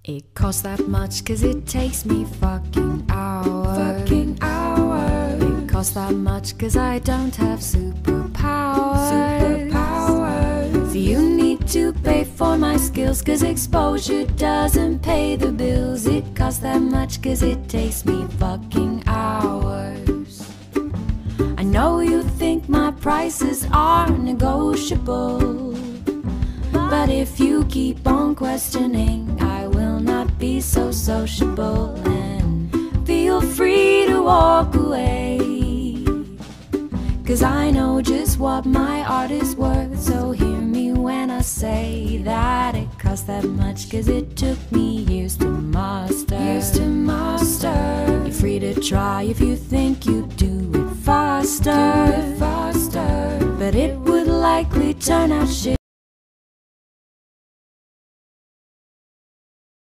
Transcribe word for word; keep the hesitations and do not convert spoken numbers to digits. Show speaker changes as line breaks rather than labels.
It costs that much cause it takes me fucking hours. Fucking hours. It costs that much cause I don't have superpowers. Superpowers. So you need to pay for my skills cause exposure doesn't pay the bills. It costs that much cause it takes me fucking hours. I know you think my prices are negotiable, but if you keep on questioning, I will not be so sociable. And feel free to walk away, cause I know just what my art is worth. So hear me when I say that it costs that much cause it took me years to master. Years to master. You're free to try if you think you do it faster. Do it faster. But it would likely turn out shit.